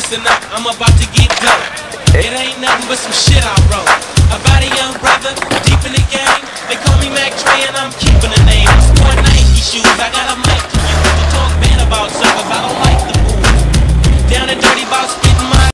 listen up, I'm about to get dope. It ain't nothing but some shit I wrote about a young brother deep in the game. They call me Mac Dre and I'm keeping the name.